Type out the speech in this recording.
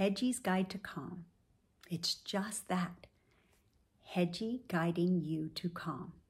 Hedgy's Guide to Calm. It's just that. Hedgy guiding you to calm.